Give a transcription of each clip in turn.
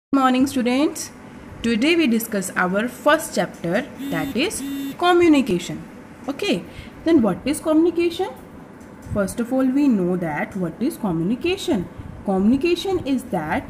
Morning students, today we discuss our first chapter, that is communication. Okay, then what is communication? First of all, we know that what is communication. Communication is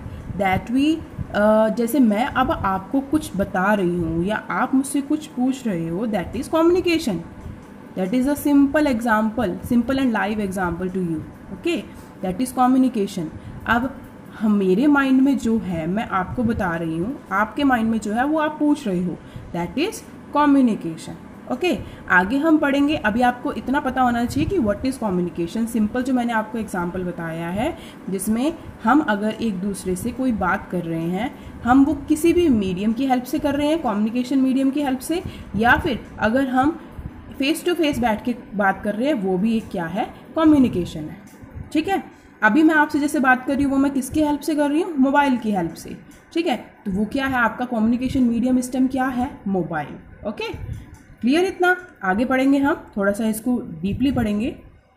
that we जैसे मैं अब आपको कुछ बता रही हूँ या आप मुझसे कुछ पूछ रहे हो, that is communication. That is a simple example, simple and live example to you. Okay, that is communication. अब हम मेरे माइंड में जो है मैं आपको बता रही हूँ, आपके माइंड में जो है वो आप पूछ रहे हो, दैट इज़ कम्युनिकेशन. ओके, आगे हम पढ़ेंगे. अभी आपको इतना पता होना चाहिए कि व्हाट इज़ कम्युनिकेशन. सिंपल जो मैंने आपको एग्जांपल बताया है, जिसमें हम अगर एक दूसरे से कोई बात कर रहे हैं, हम वो किसी भी मीडियम की हेल्प से कर रहे हैं, कम्युनिकेशन मीडियम की हेल्प से, या फिर अगर हम फेस टू फेस बैठ के बात कर रहे हैं, वो भी एक क्या है, कम्युनिकेशन है. ठीक है, अभी मैं आपसे जैसे बात कर रही हूँ वो मैं किसकी हेल्प से कर रही हूँ, मोबाइल की हेल्प से. ठीक है, तो वो क्या है, आपका कम्युनिकेशन मीडियम इस टाइम क्या है, मोबाइल. Okay, clear. इतना आगे पढ़ेंगे हम, थोड़ा सा इसको डीपली पढ़ेंगे.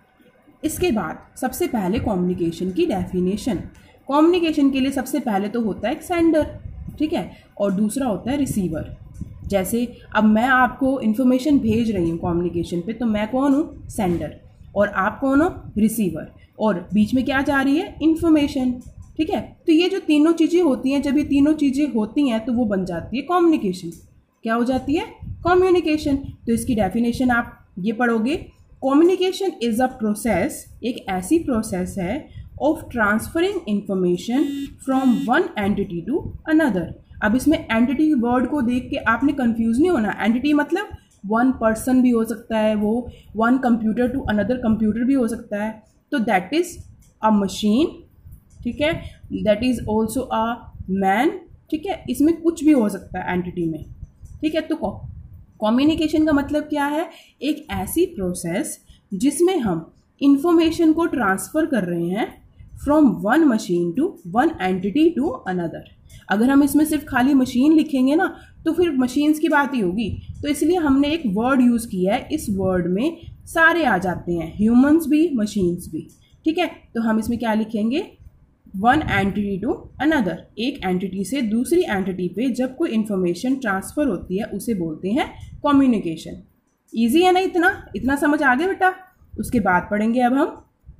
इसके बाद सबसे पहले कम्युनिकेशन की डेफिनेशन. कम्युनिकेशन के लिए सबसे पहले तो होता है एक सेंडर, ठीक है, और दूसरा होता है रिसीवर. जैसे अब मैं आपको इन्फॉर्मेशन भेज रही हूँ कम्युनिकेशन पे, तो मैं कौन हूँ, सेंडर, और आप कौन हो, रिसीवर, और बीच में क्या जा रही है, इन्फॉर्मेशन. ठीक है, तो ये जो तीनों चीज़ें होती हैं, जब ये तीनों चीज़ें होती हैं तो वो बन जाती है कम्युनिकेशन. क्या हो जाती है, कम्युनिकेशन. तो इसकी डेफिनेशन आप ये पढ़ोगे, कम्युनिकेशन इज अ प्रोसेस, एक ऐसी प्रोसेस है of transferring information from one entity to another. अब इसमें एंटिटी वर्ड को देख के आपने कंफ्यूज नहीं होना. एंटिटी मतलब वन पर्सन भी हो सकता है, वो one computer to another computer भी हो सकता है. तो दैट इज अ मशीन, ठीक है, that is also a man. ठीक है, इसमें कुछ भी हो सकता है एंटिटी में. ठीक है, तो कम्युनिकेशन का मतलब क्या है, एक ऐसी प्रोसेस जिसमें हम इंफॉर्मेशन को ट्रांसफ़र कर रहे हैं from one machine to one entity to another. अगर हम इसमें सिर्फ खाली मशीन लिखेंगे ना, तो फिर मशीन्स की बात ही होगी. तो इसलिए हमने एक वर्ड यूज़ किया है, इस वर्ड में सारे आ जाते हैं, ह्यूमंस भी, मशीन्स भी. ठीक है, तो हम इसमें क्या लिखेंगे, वन एंटिटी टू अनदर. एक एंटिटी से दूसरी एंटिटी पे जब कोई इन्फॉर्मेशन ट्रांसफ़र होती है उसे बोलते हैं कम्युनिकेशन. ईजी है ना, इतना समझ आ गया बेटा. उसके बाद पढ़ेंगे अब हम.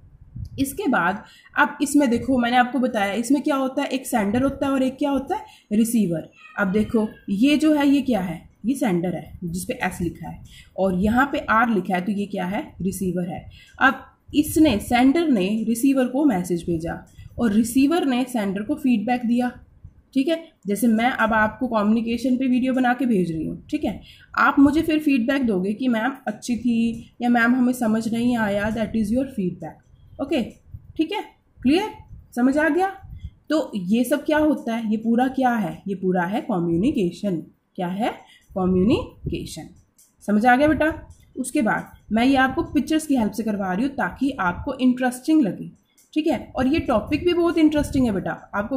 इसके बाद अब इसमें देखो, मैंने आपको बताया इसमें क्या होता है, एक सेंडर होता है और एक क्या होता है, रिसीवर. अब देखो ये जो है, ये क्या है, ये सेंडर है जिसपे एस लिखा है, और यहाँ पे आर लिखा है, तो ये क्या है, रिसीवर है. अब इसने, सेंडर ने रिसीवर को मैसेज भेजा और रिसीवर ने सेंडर को फीडबैक दिया. ठीक है, जैसे मैं अब आपको कम्युनिकेशन पे वीडियो बना के भेज रही हूँ. ठीक है, आप मुझे फिर फीडबैक दोगे कि मैम अच्छी थी या मैम हमें समझ नहीं आया, that is your feedback. Okay, ठीक है, क्लियर, समझ आ गया. तो ये सब क्या होता है, ये पूरा क्या है, ये पूरा है कम्युनिकेशन. क्या है, कम्युनिकेशन. समझ आ गया बेटा. उसके बाद मैं ये आपको पिक्चर्स की हेल्प से करवा रही हूँ ताकि आपको इंटरेस्टिंग लगे. ठीक है, और ये टॉपिक भी बहुत इंटरेस्टिंग है बेटा, आपको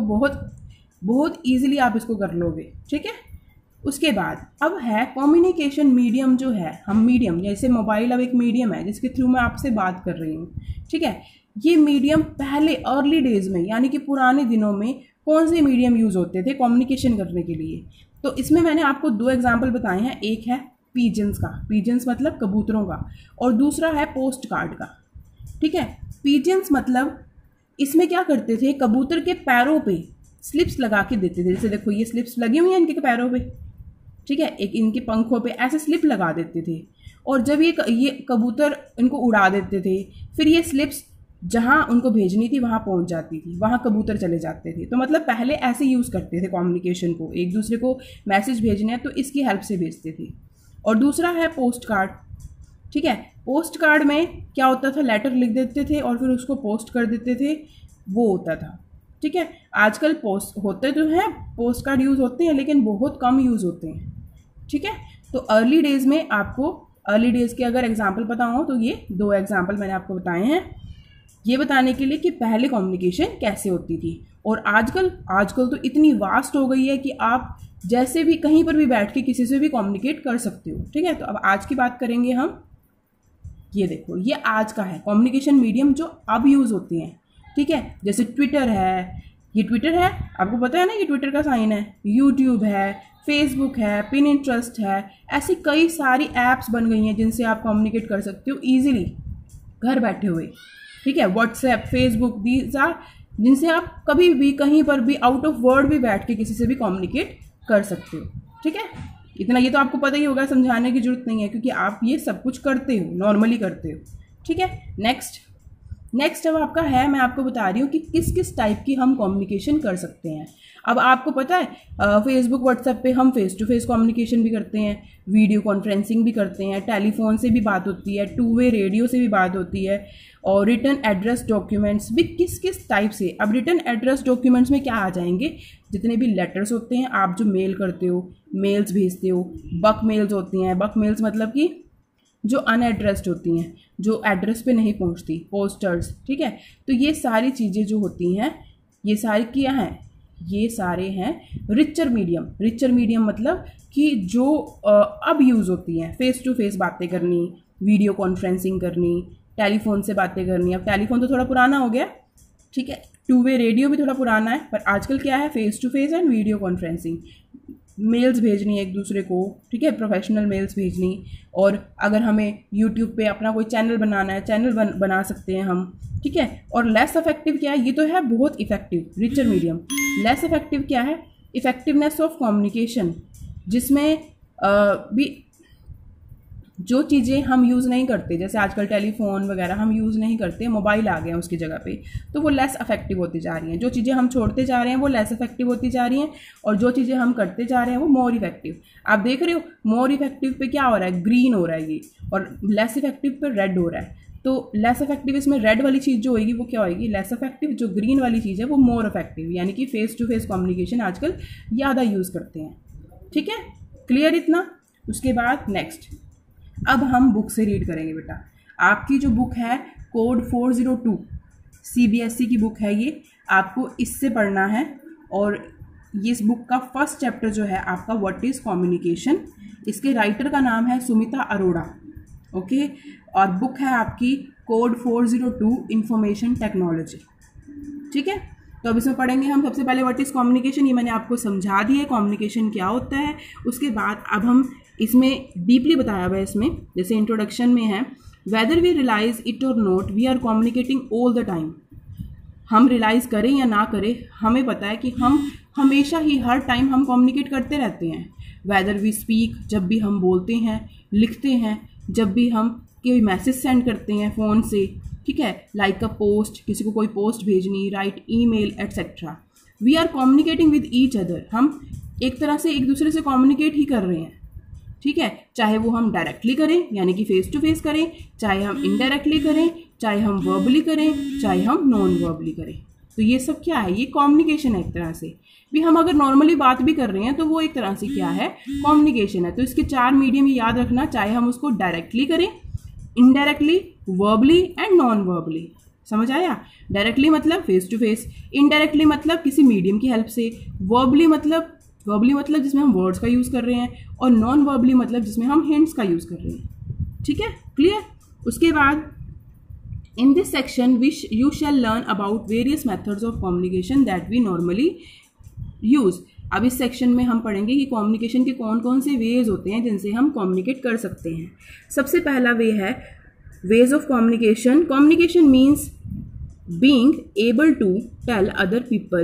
बहुत ईजिली आप इसको कर लोगे. ठीक है, उसके बाद अब है कम्युनिकेशन मीडियम. जो है हम मीडियम, जैसे मोबाइल अब एक मीडियम है जिसके थ्रू मैं आपसे बात कर रही हूँ. ठीक है, ये मीडियम पहले अर्ली डेज में, यानी कि पुराने दिनों में कौन से मीडियम यूज़ होते थे कम्युनिकेशन करने के लिए. तो इसमें मैंने आपको दो एग्जाम्पल बताए हैं. एक है पीजन्स का, पीजन्स मतलब कबूतरों का, और दूसरा है पोस्ट कार्ड का. ठीक है, पीजन्स मतलब इसमें क्या करते थे, कबूतर के पैरों पे स्लिप्स लगा के देते थे. जैसे देखो ये स्लिप्स लगी हुई हैं इनके पैरों पे. ठीक है, एक इनके पंखों पे ऐसे स्लिप लगा देते थे, और जब ये कबूतर इनको उड़ा देते थे, फिर ये स्लिप्स जहाँ उनको भेजनी थी वहाँ पहुँच जाती थी, वहाँ कबूतर चले जाते थे. तो मतलब पहले ऐसे यूज़ करते थे कम्युनिकेशन को, एक दूसरे को मैसेज भेजने हैं तो इसकी हेल्प से भेजते थे. और दूसरा है पोस्ट कार्ड. ठीक है, पोस्ट कार्ड में क्या होता था, लेटर लिख देते थे और फिर उसको पोस्ट कर देते थे, वो होता था. ठीक है, आजकल पोस्ट होते तो हैं, पोस्ट कार्ड यूज़ होते हैं, लेकिन बहुत कम यूज़ होते हैं. ठीक है, तो अर्ली डेज़ में आपको, अर्ली डेज़ के अगर एग्जांपल पता हो तो ये दो एग्जांपल मैंने आपको बताए हैं, ये बताने के लिए कि पहले कम्युनिकेशन कैसे होती थी. और आजकल तो इतनी वास्ट हो गई है कि आप जैसे भी कहीं पर भी बैठ के किसी से भी कम्युनिकेट कर सकते हो. ठीक है, तो अब आज की बात करेंगे हम. ये देखो, ये आज का है कम्युनिकेशन मीडियम जो अब यूज़ होते हैं. ठीक है, जैसे ट्विटर है, ये ट्विटर है, आपको पता है ना, ये ट्विटर का साइन है। यूट्यूब है, फेसबुक है, पिनिंटरेस्ट है, ऐसी कई सारी ऐप्स बन गई हैं जिनसे आप कम्युनिकेट कर सकते हो ईजिली घर बैठे हुए। ठीक है, व्हाट्सएप, फेसबुक, दीज आर जिनसे आप कभी भी कहीं पर भी आउट ऑफ वर्ड भी बैठ के किसी से भी कम्युनिकेट कर सकते हो। ठीक है, इतना ये तो आपको पता ही होगा, समझाने की जरूरत नहीं है क्योंकि आप ये सब कुछ करते हो, नॉर्मली करते हो। ठीक है, नेक्स्ट अब आपका है, मैं आपको बता रही हूँ कि किस किस टाइप की हम कम्युनिकेशन कर सकते हैं। अब आपको पता है फेसबुक, व्हाट्सएप पे हम फेस टू फेस कम्युनिकेशन भी करते हैं, वीडियो कॉन्फ्रेंसिंग भी करते हैं, टेलीफोन से भी बात होती है, 2 वे रेडियो से भी बात होती है, और रिटर्न एड्रेस डॉक्यूमेंट्स भी किस किस टाइप से। अब रिटर्न एड्रेस डॉक्यूमेंट्स में क्या आ जाएंगे, जितने भी लेटर्स होते हैं, आप जो मेल करते हो, मेल्स भेजते हो, बक मेल्स होती हैं। बक मेल्स मतलब कि जो अनएड्रेस्ड होती हैं, जो एड्रेस पे नहीं पहुंचती, पोस्टर्स। ठीक है, तो ये सारी चीज़ें जो होती हैं, ये सारी क्या हैं, ये सारे हैं रिचर मीडियम। रिचर मीडियम मतलब कि जो अब यूज़ होती हैं, फेस टू फेस बातें करनी, वीडियो कॉन्फ्रेंसिंग करनी, टेलीफोन से बातें करनी। अब टेलीफोन तो थोड़ा पुराना हो गया, ठीक है, 2 वे रेडियो भी थोड़ा पुराना है, पर आजकल क्या है, face to face and video conferencing. Mails भेजनी एक दूसरे को, ठीक है, प्रोफेशनल मेल्स भेजनी। और अगर हमें यूट्यूब पे अपना कोई चैनल बनाना है, चैनल बना सकते हैं हम। ठीक है, और लेस इफेक्टिव क्या है, ये तो है बहुत effective, richer medium. Less effective क्या है, इफेक्टिवनेस ऑफ कम्युनिकेशन, जिसमें भी जो चीज़ें हम यूज़ नहीं करते, जैसे आजकल टेलीफोन वगैरह हम यूज़ नहीं करते, मोबाइल आ गए हैं उसकी जगह पे, तो वो लेस इफेक्टिव होती जा रही हैं। जो चीज़ें हम छोड़ते जा रहे हैं वो लेस इफेक्टिव होती जा रही हैं, और जो चीज़ें हम करते जा रहे हैं वो मोर इफेक्टिव। आप देख रहे हो मोर इफेक्टिव पे क्या हो रहा है, ग्रीन हो रहा है ये, और लेस इफेक्टिव पे रेड हो रहा है। तो लेस इफेक्टिव इसमें रेड वाली चीज़ जो होगी वो क्या होगी, लेस इफेक्टिव। जो ग्रीन वाली चीज़ है वो मोर इफेक्टिव, यानी कि फेस टू फेस कम्युनिकेशन आजकल ज़्यादा यूज़ करते हैं। ठीक है, क्लियर इतना। उसके बाद नेक्स्ट, अब हम बुक से रीड करेंगे बेटा। आपकी जो बुक है कोड 402 CBSE की बुक है, ये आपको इससे पढ़ना है। और ये इस बुक का फर्स्ट चैप्टर जो है आपका व्हाट इज़ कम्युनिकेशन, इसके राइटर का नाम है सुमिता अरोड़ा। ओके, और बुक है आपकी कोड 402 इंफॉर्मेशन टेक्नोलॉजी। ठीक है, तो अब इसमें पढ़ेंगे हम सबसे पहले व्हाट इज़ कम्युनिकेशन, ये मैंने आपको समझा दिया है कम्युनिकेशन क्या होता है। उसके बाद अब हम इसमें डीपली बताया हुआ है, इसमें जैसे इंट्रोडक्शन में है, whether we realize it or not we are communicating all the time. हम रियलाइज़ करें या ना करें, हमें पता है कि हम हमेशा ही हर टाइम हम कम्युनिकेट करते रहते हैं। वेदर वी स्पीक, जब भी हम बोलते हैं, लिखते हैं, जब भी हम कोई मैसेज सेंड करते हैं फ़ोन से, ठीक है, लाइक अ पोस्ट, किसी को कोई पोस्ट भेजनी, write email etcetera, we are communicating with each other. हम एक तरह से एक दूसरे से कम्युनिकेट ही कर रहे हैं। ठीक है, चाहे वो हम डायरेक्टली करें यानी कि फेस टू फेस करें, चाहे हम इनडायरेक्टली करें, चाहे हम वर्बली करें, चाहे हम नॉन वर्बली करें। तो ये सब क्या है, ये कम्युनिकेशन है एक तरह से। भी हम अगर नॉर्मली बात भी कर रहे हैं तो वो एक तरह से क्या है, कम्युनिकेशन है। तो इसके 4 मीडियम याद रखना, चाहे हम उसको डायरेक्टली करें, indirectly, verbally and non verbally. समझ आया? डायरेक्टली मतलब फेस टू फेस, इनडायरेक्टली मतलब किसी मीडियम की हेल्प से, वर्बली मतलब जिसमें हम वर्ड्स का यूज़ कर रहे हैं, और नॉन वर्बली मतलब जिसमें हम हिंट्स का यूज़ कर रहे हैं। ठीक है, क्लियर। उसके बाद in this section you shall learn about various methods of communication that we normally use. अब इस सेक्शन में हम पढ़ेंगे कि कम्युनिकेशन के कौन कौन से वेज होते हैं जिनसे हम कम्युनिकेट कर सकते हैं। सबसे पहला वे है ways of communication. Communication means being able to tell other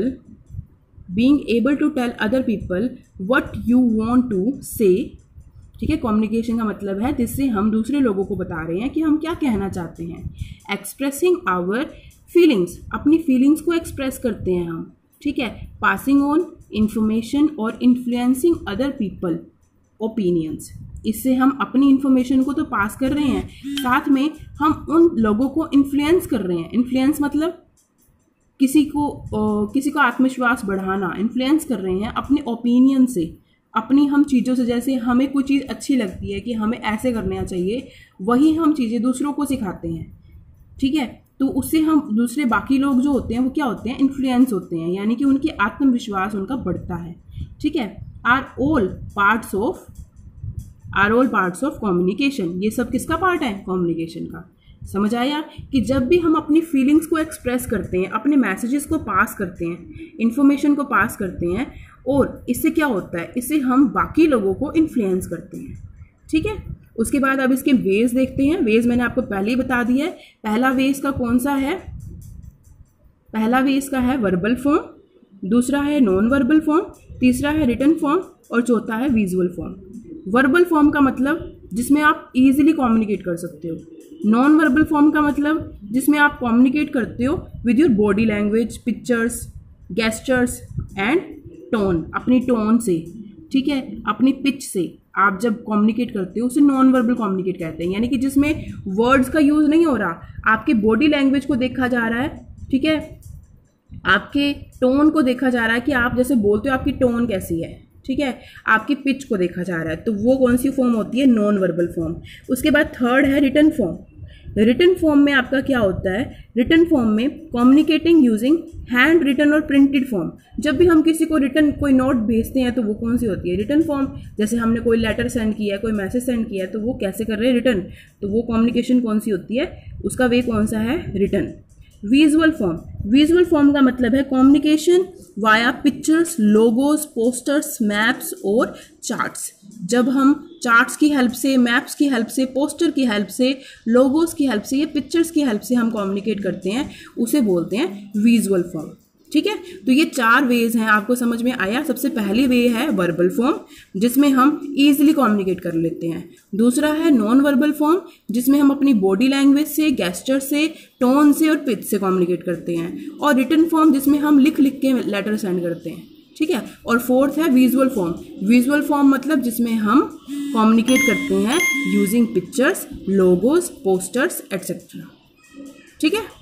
people what you want to say। ठीक है, कम्युनिकेशन का मतलब है जिससे हम दूसरे लोगों को बता रहे हैं कि हम क्या कहना चाहते हैं। एक्सप्रेसिंग आवर फीलिंग्स, अपनी फीलिंग्स को एक्सप्रेस करते हैं हम। ठीक है, पासिंग ऑन इंफॉर्मेशन और इन्फ्लुएंसिंग अदर पीपल ओपिनियंस, इससे हम अपनी इंफॉर्मेशन को तो पास कर रहे हैं, साथ में हम उन लोगों को इन्फ्लुएंस कर रहे हैं। इन्फ्लुएंस मतलब किसी को आत्मविश्वास बढ़ाना, इन्फ्लुएंस कर रहे हैं अपने ओपिनियन से, अपनी हम चीज़ों से। जैसे हमें कोई चीज़ अच्छी लगती है कि हमें ऐसे करना चाहिए, वही हम चीज़ें दूसरों को सिखाते हैं। ठीक है, तो उससे हम दूसरे बाकी लोग जो होते हैं वो क्या होते हैं, इन्फ्लुएंस होते हैं, यानी कि उनकी आत्मविश्वास उनका बढ़ता है। ठीक है, are all parts of communication. ये सब किसका पार्ट है, कम्युनिकेशन का। समझ आया कि जब भी हम अपनी फीलिंग्स को एक्सप्रेस करते हैं, अपने मैसेजेस को पास करते हैं, इंफॉर्मेशन को पास करते हैं, और इससे क्या होता है, इससे हम बाकी लोगों को इन्फ्लुएंस करते हैं। ठीक है, उसके बाद अब इसके वेज देखते हैं। वेज मैंने आपको पहले ही बता दिया है। पहला वेज का कौन सा है? पहला वेज का है वर्बल फॉर्म, दूसरा है नॉन वर्बल फॉर्म, तीसरा है रिटन फॉर्म और चौथा है विजुअल फॉर्म। वर्बल फॉर्म का मतलब जिसमें आप इजीली कम्युनिकेट कर सकते हो। नॉन वर्बल फॉर्म का मतलब जिसमें आप कम्युनिकेट करते हो with your body language, pictures, gestures and tone, अपनी टोन से, ठीक है, अपनी पिच से आप जब कम्युनिकेट करते हो उसे नॉन वर्बल कम्युनिकेट कहते हैं। यानी कि जिसमें वर्ड्स का यूज़ नहीं हो रहा, आपके बॉडी लैंग्वेज को देखा जा रहा है, ठीक है, आपके टोन को देखा जा रहा है कि आप जैसे बोलते हो आपकी टोन कैसी है, ठीक है, आपकी पिच को देखा जा रहा है, तो वो कौन सी फॉर्म होती है? Non verbal form. उसके बाद थर्ड है रिटन फॉर्म। रिटन फॉर्म में आपका क्या होता है? रिटन फॉर्म में कम्युनिकेटिंग यूजिंग हैंड रिटन और प्रिंटेड फॉर्म। जब भी हम किसी को रिटन कोई नोट भेजते हैं तो वो कौन सी होती है? Written form. जैसे हमने कोई लेटर सेंड किया है, कोई मैसेज सेंड किया है, तो वो कैसे कर रहे हैं? रिटन। तो वो कम्युनिकेशन कौन सी होती है? उसका वे कौन सा है? Written. Visual form. Visual form का मतलब है communication via pictures, logos, posters, maps और चार्ट्स। जब हम चार्ट्स की हेल्प से, मैप्स की हेल्प से, पोस्टर की हेल्प से, लोगोस की हेल्प से या पिक्चर्स की हेल्प से हम कम्युनिकेट करते हैं, उसे बोलते हैं विजुअल फॉर्म। ठीक है, तो ये 4 वेज हैं, आपको समझ में आया। सबसे पहली वे है वर्बल फॉर्म, जिसमें हम इजीली कम्युनिकेट कर लेते हैं। दूसरा है नॉन वर्बल फॉर्म, जिसमें हम अपनी बॉडी लैंग्वेज से, गेस्चर से, टोन से और पिच से कम्युनिकेट करते हैं। और रिटन फॉर्म, जिसमें हम लिख के लेटर सेंड करते हैं। ठीक है, और फोर्थ है विजुअल फॉर्म। विजुअल फॉर्म मतलब जिसमें हम कम्युनिकेट करते हैं using pictures, logos, posters etcetera. ठीक है।